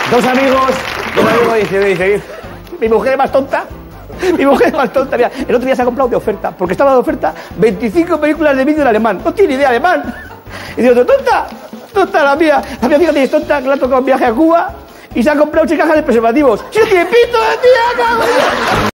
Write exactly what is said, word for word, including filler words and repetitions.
Dos amigos, dos amigos dicen, dicen, mi mujer es más tonta. Mi mujer es más tonta. Mira, el otro día se ha comprado de oferta, porque estaba de oferta veinticinco películas de vídeo en alemán. No tiene idea alemán. Y digo, tonta, tonta la mía. La mía amiga tiene tonta que le ha tocado un viaje a Cuba y se ha comprado ocho cajas de preservativos. ¡Si no tiene pito, tía!